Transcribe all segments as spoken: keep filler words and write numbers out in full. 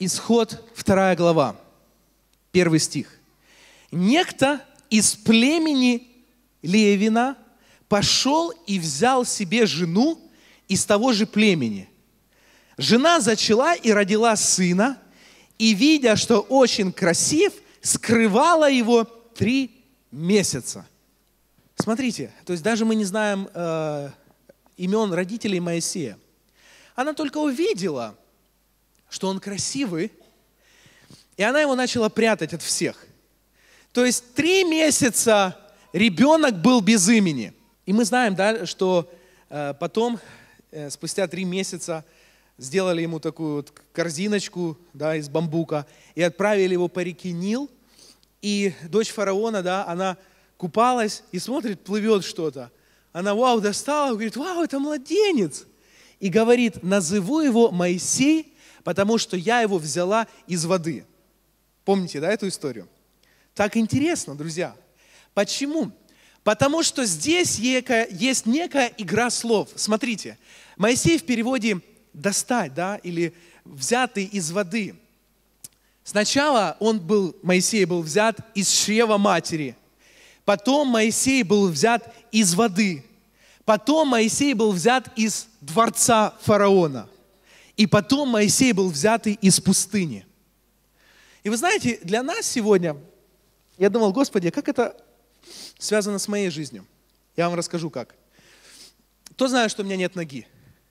Исход, вторая глава, первый стих. «Некто из племени Левина пошел и взял себе жену из того же племени. Жена зачала и родила сына, и, видя, что очень красив, скрывала его три месяца». Смотрите, то есть даже мы не знаем э, имен родителей Моисея. Она только увидела, что он красивый, и она его начала прятать от всех. То есть три месяца ребенок был без имени. И мы знаем, да, что э, потом, э, спустя три месяца, сделали ему такую вот корзиночку, да, из бамбука и отправили его по реке Нил. И дочь фараона, да, она купалась и смотрит, плывет что-то. Она, вау, достала, говорит, вау, это младенец. И говорит, назову его Моисей, потому что я его взяла из воды. Помните, да, эту историю? Так интересно, друзья. Почему? Потому что здесь есть некая игра слов. Смотрите, Моисей в переводе «достать», да, или «взятый из воды». Сначала он был, Моисей был взят из чрева матери. Потом Моисей был взят из воды. Потом Моисей был взят из дворца фараона. И потом Моисей был взятый из пустыни. И вы знаете, для нас сегодня, я думал, Господи, как это связано с моей жизнью? Я вам расскажу как. Кто знает, что у меня нет ноги?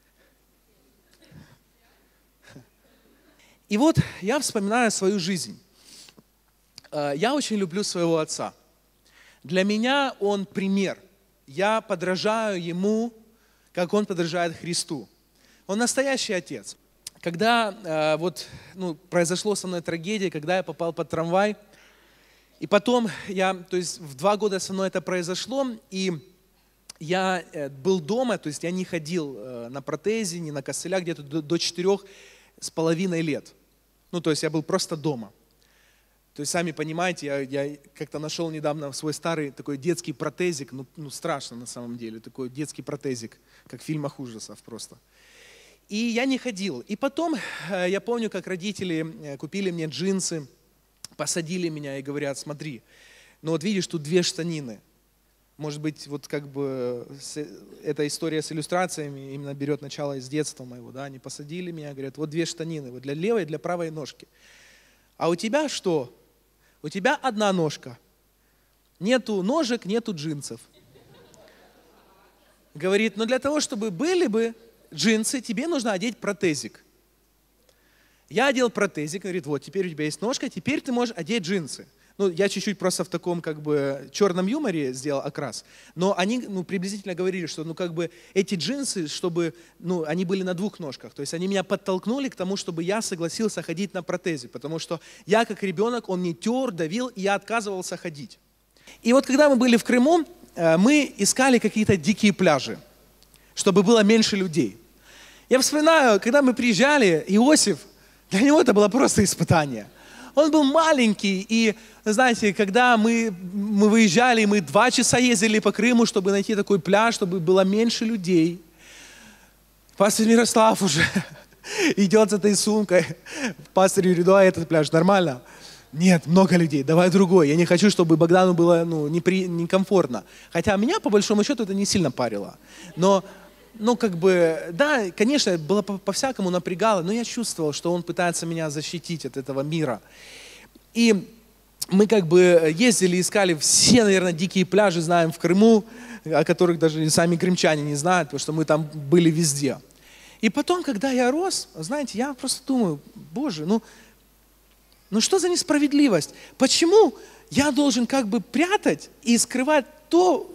И вот я вспоминаю свою жизнь. Я очень люблю своего отца. Для меня он пример. Я подражаю ему, как он подражает Христу. Он настоящий отец. Когда э, вот, ну, произошло со мной трагедия, когда я попал под трамвай, и потом я, то есть в два года со мной это произошло, и я э, был дома, то есть я не ходил э, на протезе, ни на костылях где-то до, до четырех с половиной лет. Ну, то есть я был просто дома. То есть, сами понимаете, я, я как-то нашел недавно свой старый такой детский протезик, ну, ну страшно на самом деле, такой детский протезик, как в фильмах ужасов просто. И я не ходил. И потом э, я помню, как родители э, купили мне джинсы, посадили меня и говорят, смотри, ну вот видишь, тут две штанины. Может быть, вот как бы с, эта история с иллюстрациями именно берет начало из детства моего, да, они посадили меня, говорят, вот две штанины, вот для левой и для правой ножки. А у тебя что? У тебя одна ножка. Нету ножек, нету джинсов. Говорит, но для того, чтобы были бы джинсы, тебе нужно одеть протезик. Я одел протезик, говорит, вот, теперь у тебя есть ножка, теперь ты можешь одеть джинсы. Ну, я чуть-чуть просто в таком, как бы, черном юморе сделал окрас. Но они, ну, приблизительно говорили, что, ну, как бы, эти джинсы, чтобы, ну, они были на двух ножках. То есть они меня подтолкнули к тому, чтобы я согласился ходить на протезе. Потому что я, как ребенок, он мне тер, давил, и я отказывался ходить. И вот когда мы были в Крыму, мы искали какие-то дикие пляжи, чтобы было меньше людей. Я вспоминаю, когда мы приезжали, Иосиф, для него это было просто испытание. Он был маленький, и, знаете, когда мы, мы выезжали, мы два часа ездили по Крыму, чтобы найти такой пляж, чтобы было меньше людей. Пастор Мирослав уже идет с этой сумкой. Пастор Юрий, а этот пляж нормально? Нет, много людей, давай другой. Я не хочу, чтобы Богдану было, ну, непри, некомфортно. Хотя меня, по большому счету, это не сильно парило. Но... Ну, как бы, да, конечно, было по-всякому напрягало, но я чувствовал, что он пытается меня защитить от этого мира. И мы как бы ездили, искали все, наверное, дикие пляжи, знаем, в Крыму, о которых даже сами крымчане не знают, потому что мы там были везде. И потом, когда я рос, знаете, я просто думаю, Боже, ну, ну что за несправедливость? Почему я должен как бы прятать и скрывать то,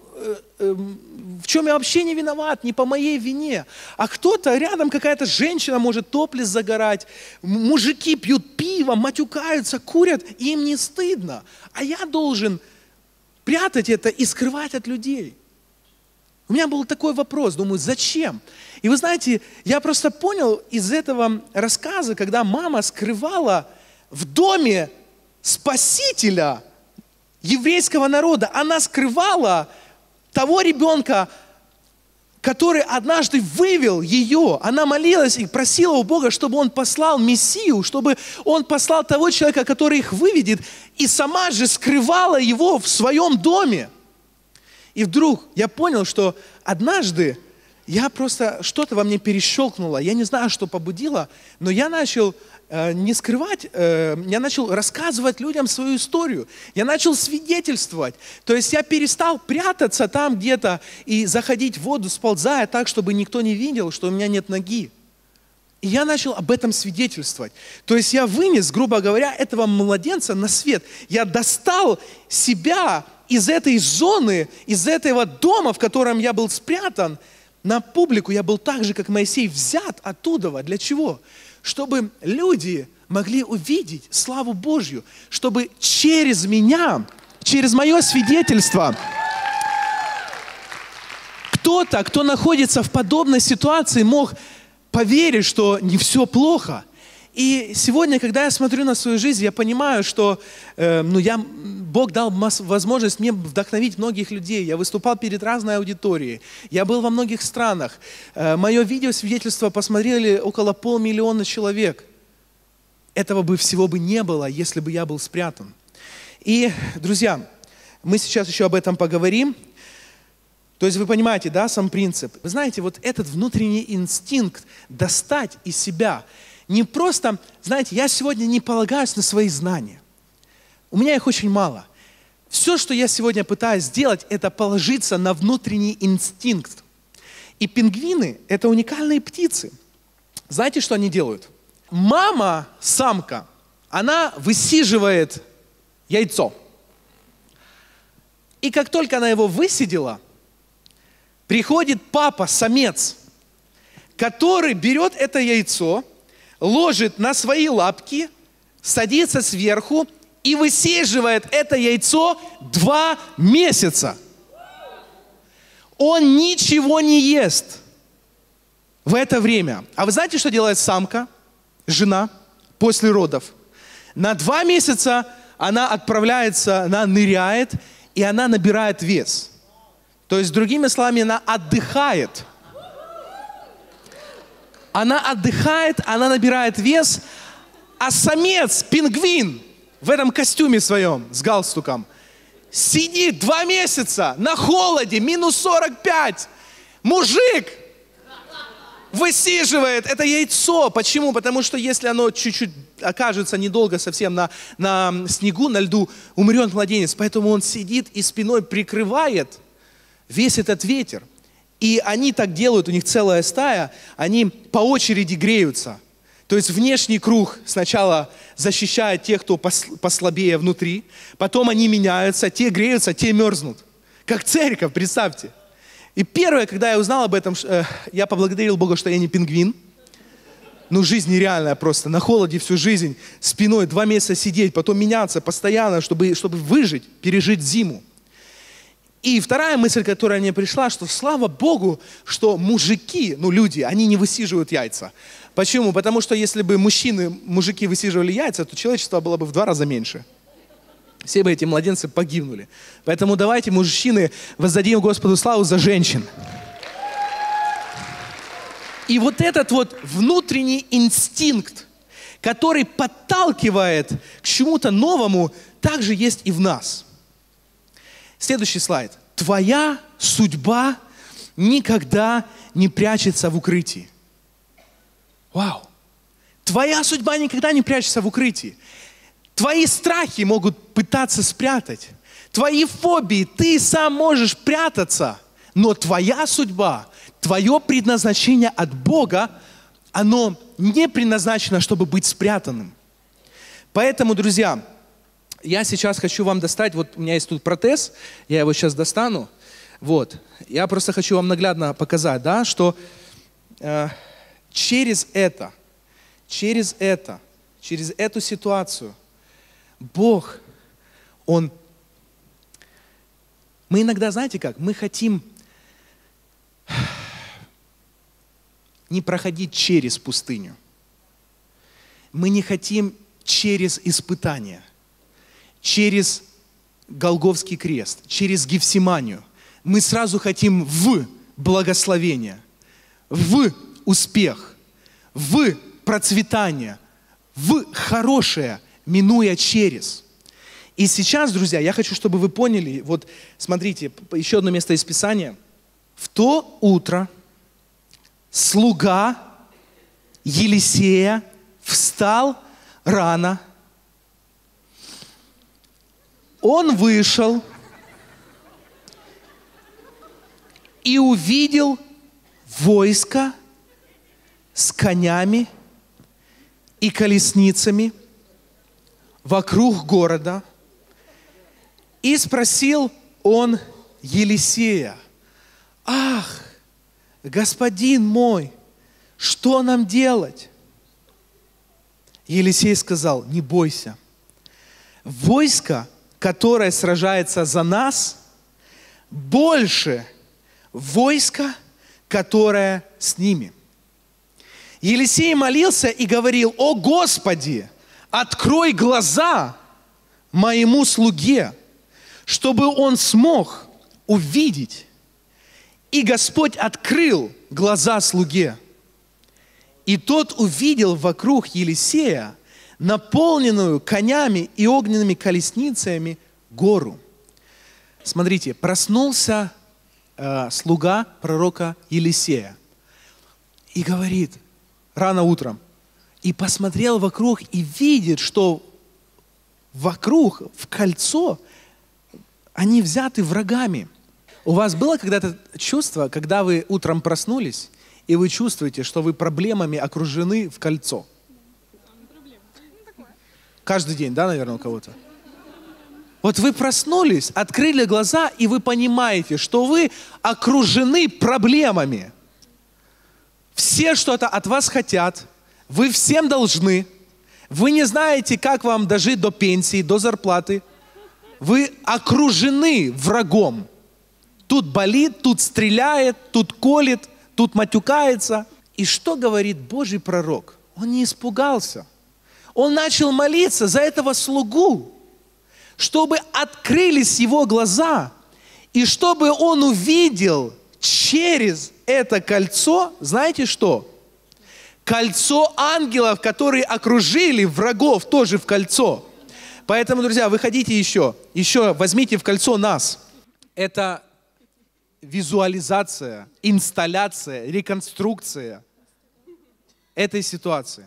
в чем я вообще не виноват, не по моей вине. А кто-то рядом, какая-то женщина может топлес загорать, мужики пьют пиво, матюкаются, курят, и им не стыдно. А я должен прятать это и скрывать от людей. У меня был такой вопрос, думаю, зачем? И вы знаете, я просто понял из этого рассказа, когда мама скрывала в доме Спасителя еврейского народа, она скрывала того ребенка, который однажды вывел ее. Она молилась и просила у Бога, чтобы Он послал Мессию, чтобы Он послал того человека, который их выведет, и сама же скрывала его в своем доме. И вдруг я понял, что однажды я просто, что-то во мне перещелкнуло, я не знаю, что побудило, но я начал э, не скрывать, э, я начал рассказывать людям свою историю, я начал свидетельствовать. То есть я перестал прятаться там где-то и заходить в воду, сползая так, чтобы никто не видел, что у меня нет ноги. И я начал об этом свидетельствовать. То есть я вынес, грубо говоря, этого младенца на свет. Я достал себя из этой зоны, из этого дома, в котором я был спрятан, на публику. Я был так же, как Моисей, взят оттуда. Для чего? Чтобы люди могли увидеть славу Божью, чтобы через меня, через мое свидетельство, кто-то, кто находится в подобной ситуации, мог поверить, что не все плохо. И сегодня, когда я смотрю на свою жизнь, я понимаю, что э, ну, я, Бог дал возможность мне вдохновить многих людей. Я выступал перед разной аудиторией. Я был во многих странах. Э, мое видеосвидетельство посмотрели около полмиллиона человек. Этого бы всего бы не было, если бы я был спрятан. И, друзья, мы сейчас еще об этом поговорим. То есть вы понимаете, да, сам принцип. Вы знаете, вот этот внутренний инстинкт достать из себя. Не просто, знаете, я сегодня не полагаюсь на свои знания. У меня их очень мало. Все, что я сегодня пытаюсь сделать, это положиться на внутренний инстинкт. И пингвины – это уникальные птицы. Знаете, что они делают? Мама, самка, она высиживает яйцо. И как только она его высидела, приходит папа, самец, который берет это яйцо, ложит на свои лапки, садится сверху и высиживает это яйцо два месяца. Он ничего не ест в это время. А вы знаете, что делает самка, жена, после родов? На два месяца она отправляется, она ныряет, и она набирает вес. То есть, другими словами, она отдыхает. Она отдыхает, она набирает вес, а самец, пингвин, в этом костюме своем, с галстуком, сидит два месяца на холоде, минус сорок пять. Мужик высиживает это яйцо. Почему? Потому что если оно чуть-чуть окажется недолго совсем на, на снегу, на льду, умрет младенец. Поэтому он сидит и спиной прикрывает весь этот ветер. И они так делают, у них целая стая, они по очереди греются. То есть внешний круг сначала защищает тех, кто послабее внутри, потом они меняются, те греются, те мерзнут. Как церковь, представьте. И первое, когда я узнал об этом, я поблагодарил Бога, что я не пингвин. Ну, жизнь нереальная просто, на холоде всю жизнь, спиной два месяца сидеть, потом меняться постоянно, чтобы, чтобы выжить, пережить зиму. И вторая мысль, которая мне пришла, что слава Богу, что мужики, ну люди, они не высиживают яйца. Почему? Потому что если бы мужчины, мужики высиживали яйца, то человечество было бы в два раза меньше. Все бы эти младенцы погибнули. Поэтому давайте, мужчины, воздадим Господу славу за женщин. И вот этот вот внутренний инстинкт, который подталкивает к чему-то новому, также есть и в нас. Следующий слайд. Твоя судьба никогда не прячется в укрытии. Вау! Твоя судьба никогда не прячется в укрытии. Твои страхи могут пытаться спрятать. Твои фобии, ты сам можешь прятаться. Но твоя судьба, твое предназначение от Бога, оно не предназначено, чтобы быть спрятанным. Поэтому, друзья, я сейчас хочу вам достать, вот у меня есть тут протез, я его сейчас достану. Вот. Я просто хочу вам наглядно показать, да, что э, через это, через это, через эту ситуацию Бог, Он... Мы иногда, знаете как, мы хотим не проходить через пустыню. Мы не хотим через испытания, через Голгофский крест, через Гефсиманию. Мы сразу хотим в благословение, в успех, в процветание, в хорошее, минуя через. И сейчас, друзья, я хочу, чтобы вы поняли, вот смотрите, еще одно место из Писания. В то утро слуга Елисея встал рано. Он вышел и увидел войско с конями и колесницами вокруг города. И спросил он Елисея: «Ах, господин мой, что нам делать?» Елисей сказал: «Не бойся. Войско, которое сражается за нас, больше войска, которое с ними». Елисей молился и говорил: «О Господи, открой глаза моему слуге, чтобы он смог увидеть». И Господь открыл глаза слуге. И тот увидел вокруг Елисея наполненную конями и огненными колесницами гору. Смотрите, проснулся э, слуга пророка Елисея и говорит рано утром, и посмотрел вокруг и видит, что вокруг, в кольцо, они взяты врагами. У вас было когда-то чувство, когда вы утром проснулись, и вы чувствуете, что вы проблемами окружены в кольцо? Каждый день, да, наверное, у кого-то? Вот вы проснулись, открыли глаза, и вы понимаете, что вы окружены проблемами. Все что-то от вас хотят, вы всем должны, вы не знаете, как вам дожить до пенсии, до зарплаты. Вы окружены врагом. Тут болит, тут стреляет, тут колет, тут матюкается. И что говорит Божий пророк? Он не испугался. Он начал молиться за этого слугу, чтобы открылись его глаза, и чтобы он увидел через это кольцо, знаете что? Кольцо ангелов, которые окружили врагов тоже в кольцо. Поэтому, друзья, выходите еще, еще возьмите в кольцо нас. Это визуализация, инсталляция, реконструкция этой ситуации.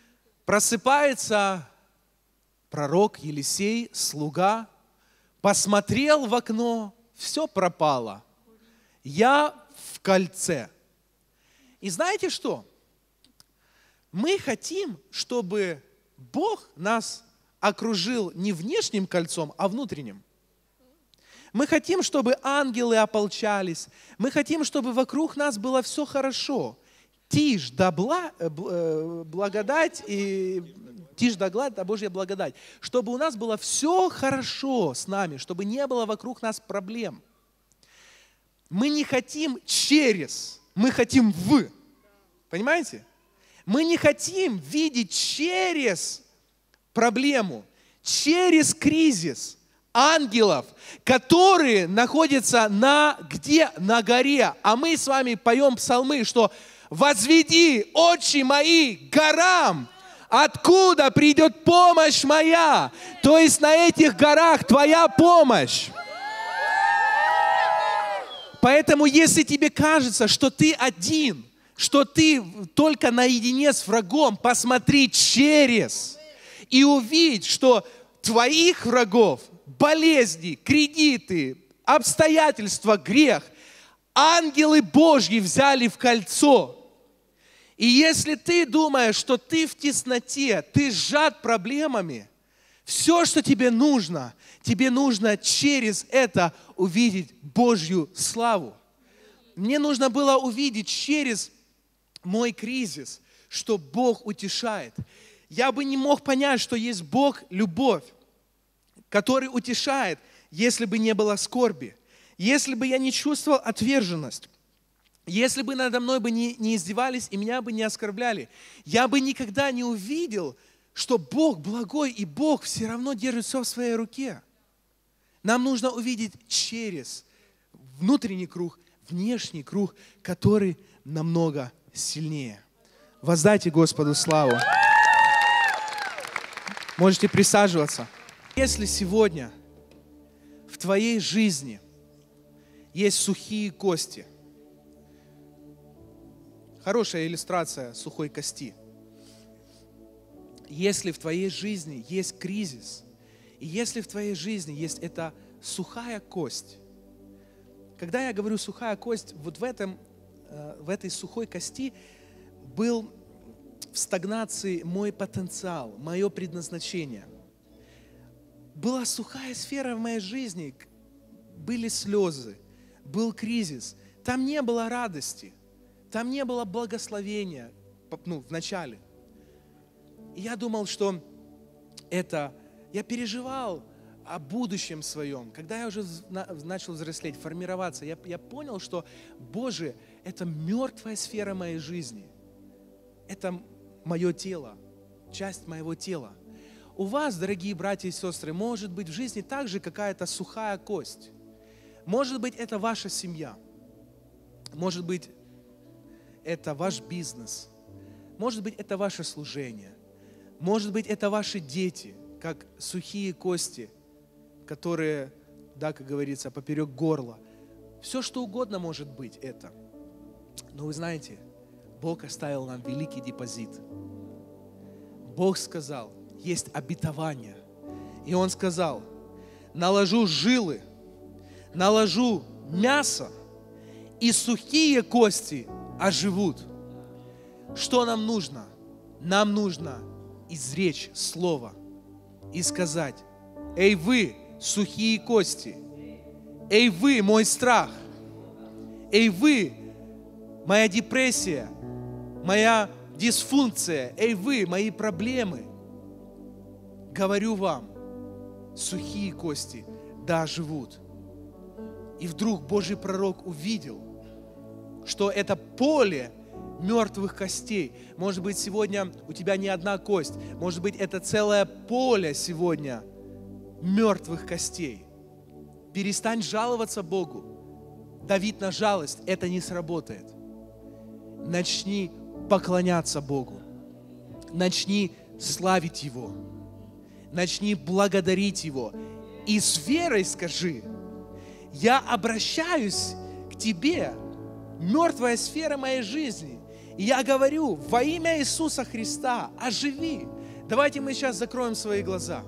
Просыпается пророк Елисей, слуга, посмотрел в окно, все пропало. Я в кольце. И знаете что? Мы хотим, чтобы Бог нас окружил не внешним кольцом, а внутренним. Мы хотим, чтобы ангелы ополчались. Мы хотим, чтобы вокруг нас было все хорошо. Тишь да бла, э, благодать, и, тишь да гладь, да Божья благодать. Чтобы у нас было все хорошо с нами, чтобы не было вокруг нас проблем. Мы не хотим через, мы хотим в. Понимаете? Мы не хотим видеть через проблему, через кризис ангелов, которые находятся на где? На горе. А мы с вами поем псалмы, что «Возведи очи мои к горам, откуда придет помощь моя». То есть на этих горах твоя помощь. Поэтому если тебе кажется, что ты один, что ты только наедине с врагом, посмотри через и увидь, что твоих врагов, болезни, кредиты, обстоятельства, грех, ангелы Божьи взяли в кольцо. И если ты думаешь, что ты в тесноте, ты сжат проблемами, все, что тебе нужно, тебе нужно через это увидеть Божью славу. Мне нужно было увидеть через мой кризис, что Бог утешает. Я бы не мог понять, что есть Бог – любовь, который утешает, если бы не было скорби, если бы я не чувствовал отверженность, если бы надо мной бы не, не издевались и меня бы не оскорбляли, я бы никогда не увидел, что Бог благой и Бог все равно держит все в своей руке. Нам нужно увидеть через внутренний круг, внешний круг, который намного сильнее. Воздайте Господу славу. Можете присаживаться. Если сегодня в твоей жизни есть сухие кости, хорошая иллюстрация сухой кости. Если в твоей жизни есть кризис, и если в твоей жизни есть эта сухая кость, когда я говорю сухая кость, вот в, этом, в этой сухой кости был в стагнации мой потенциал, мое предназначение. Была сухая сфера в моей жизни, были слезы, был кризис, там не было радости, там не было благословения, ну, в начале. И я думал, что это, я переживал о будущем своем. Когда я уже начал взрослеть, формироваться, я, я понял, что, Боже, это мертвая сфера моей жизни. Это мое тело, часть моего тела. У вас, дорогие братья и сестры, может быть в жизни также какая-то сухая кость. Может быть, это ваша семья. Может быть, это ваш бизнес. Может быть, это ваше служение. Может быть, это ваши дети, как сухие кости, которые, да, как говорится, поперек горла. Все, что угодно может быть это. Но вы знаете, Бог оставил нам великий депозит. Бог сказал, есть обетование. И Он сказал, наложу жилы, наложу мясо, и сухие кости оживут. Что нам нужно? Нам нужно изречь слово и сказать, эй вы, сухие кости, эй вы, мой страх, эй вы, моя депрессия, моя дисфункция, эй вы, мои проблемы, говорю вам, сухие кости да живут. И вдруг Божий пророк увидел, что это поле мертвых костей. Может быть, сегодня у тебя не одна кость. Может быть, это целое поле сегодня мертвых костей. Перестань жаловаться Богу. Давить на жалость, это не сработает. Начни поклоняться Богу. Начни славить Его. Начни благодарить Его. И с верой скажи, я обращаюсь к Тебе, мертвая сфера моей жизни. И я говорю, во имя Иисуса Христа, оживи. Давайте мы сейчас закроем свои глаза.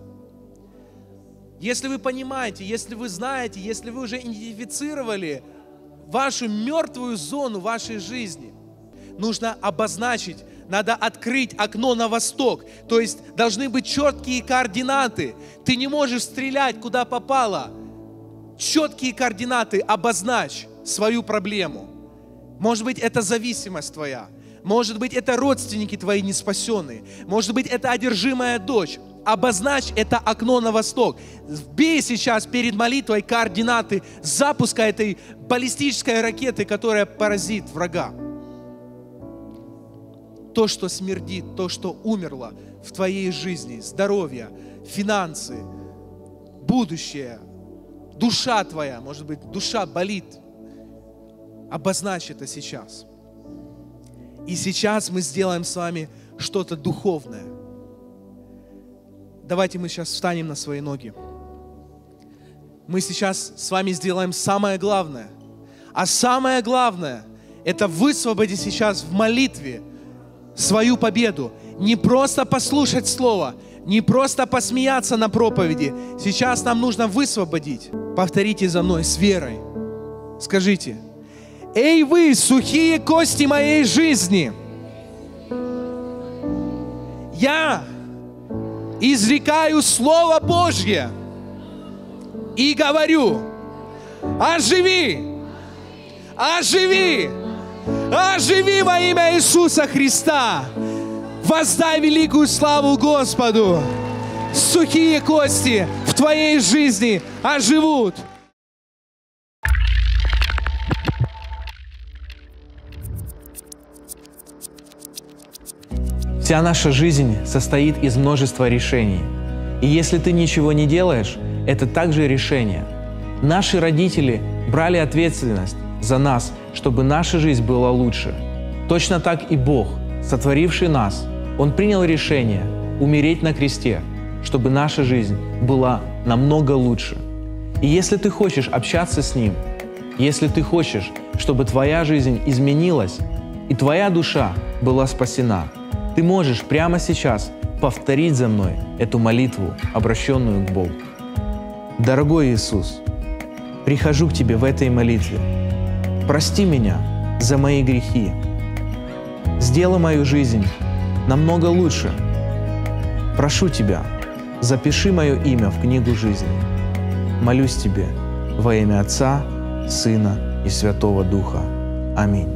Если вы понимаете, если вы знаете, если вы уже идентифицировали вашу мертвую зону вашей жизни, нужно обозначить, надо открыть окно на восток. То есть должны быть четкие координаты. Ты не можешь стрелять, куда попало. Четкие координаты, обозначь свою проблему. Может быть, это зависимость твоя. Может быть, это родственники твои неспасенные. Может быть, это одержимая дочь. Обозначь это окно на восток. Вбей сейчас перед молитвой координаты запуска этой баллистической ракеты, которая поразит врага. То, что смердит, то, что умерло в твоей жизни, здоровье, финансы, будущее, душа твоя, может быть, душа болит. Обозначь это сейчас. И сейчас мы сделаем с вами что-то духовное. Давайте мы сейчас встанем на свои ноги. Мы сейчас с вами сделаем самое главное. А самое главное, это высвободить сейчас в молитве свою победу. Не просто послушать слово, не просто посмеяться на проповеди. Сейчас нам нужно высвободить. Повторите за мной с верой. Скажите, эй вы, сухие кости моей жизни, я изрекаю Слово Божье и говорю, оживи, оживи, оживи во имя Иисуса Христа, воздай великую славу Господу. Сухие кости в твоей жизни оживут. Вся наша жизнь состоит из множества решений. И если ты ничего не делаешь, это также решение. Наши родители брали ответственность за нас, чтобы наша жизнь была лучше. Точно так и Бог, сотворивший нас, Он принял решение умереть на кресте, чтобы наша жизнь была намного лучше. И если ты хочешь общаться с Ним, если ты хочешь, чтобы твоя жизнь изменилась и твоя душа была спасена, ты можешь прямо сейчас повторить за мной эту молитву, обращенную к Богу. Дорогой Иисус, прихожу к Тебе в этой молитве. Прости меня за мои грехи. Сделай мою жизнь намного лучше. Прошу Тебя, запиши мое имя в книгу жизни. Молюсь Тебе во имя Отца, Сына и Святого Духа. Аминь.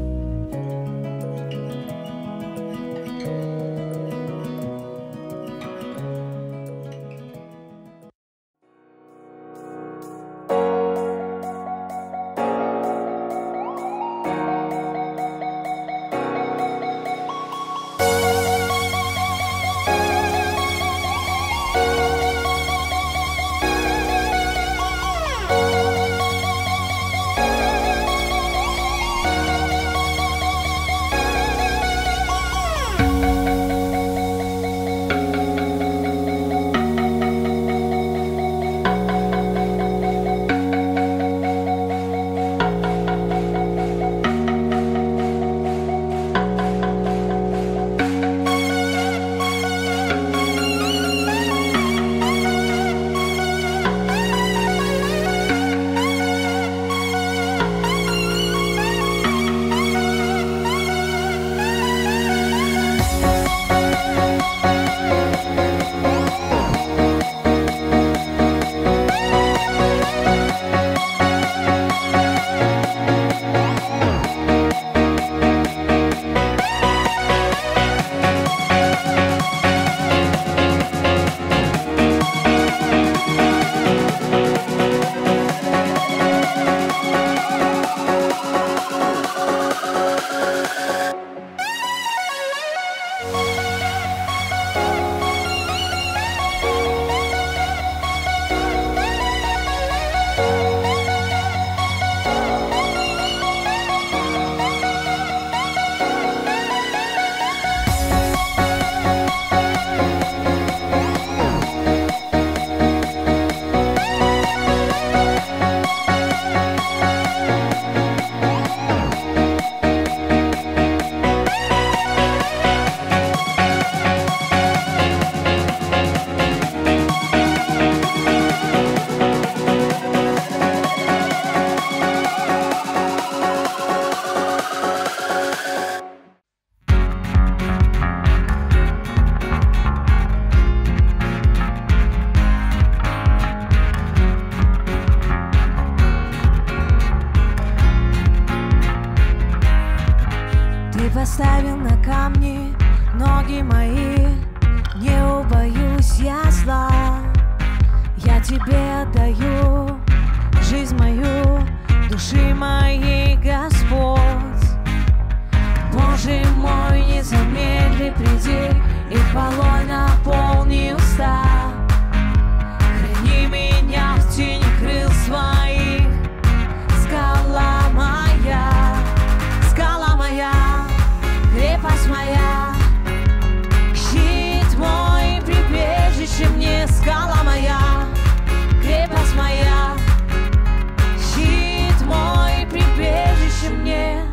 Поставил на камни ноги мои, не убоюсь я зла. Я тебе отдаю жизнь мою, души моей, Господь. Боже мой, не замедли, приди и хвалой наполни уста. Храни меня в тени крыл своих, скала моя, скала моя, крепость моя, щит мой, прибежище мне, скала моя, крепость моя, щит мой, прибежище мне.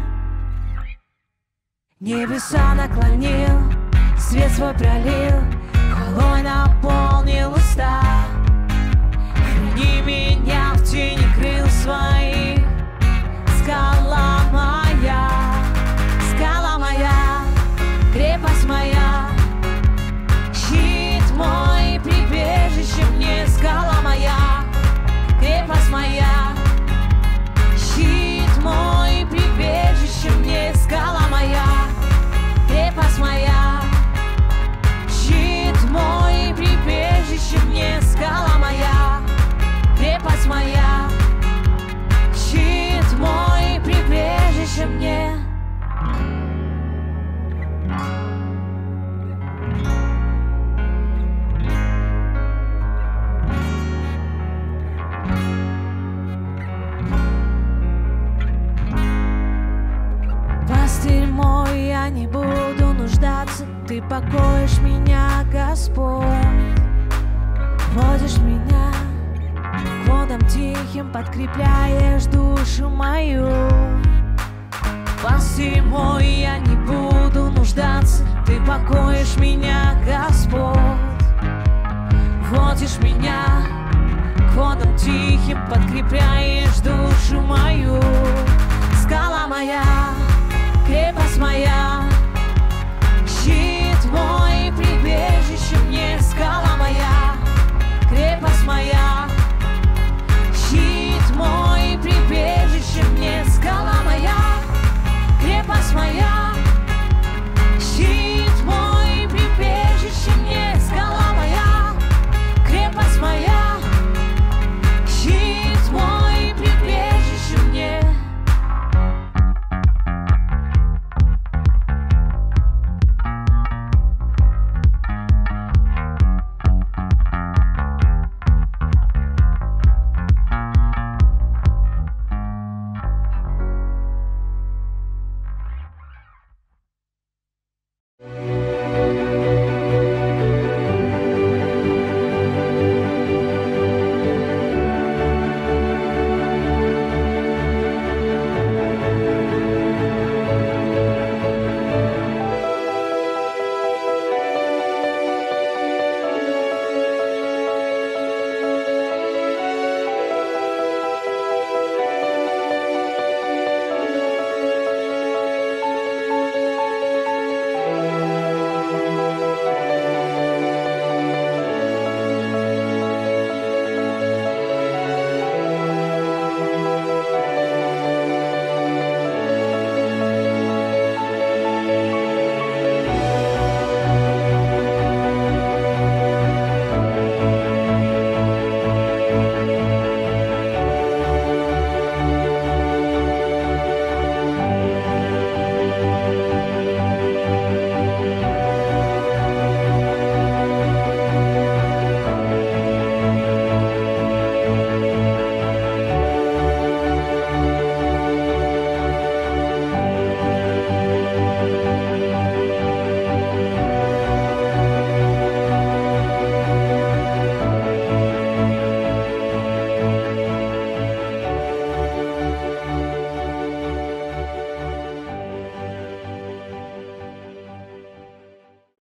Небеса наклонил, свет свой пролил, хвалой наполнил уста. Храни меня в тени крыл своих, скала моя, скала моя, крепость моя, щит мой, прибежище мне, скала моя, крепость моя, щит мой, прибежище мне, скала моя, крепость моя, щит мой, прибежище мне, скала моя, крепость моя, Ты покоишь меня, Господь, водишь меня к водам тихим, подкрепляешь душу мою. Посему я не буду нуждаться, ты покоишь меня, Господь, водишь меня к водам тихим, подкрепляешь душу мою. Скала моя,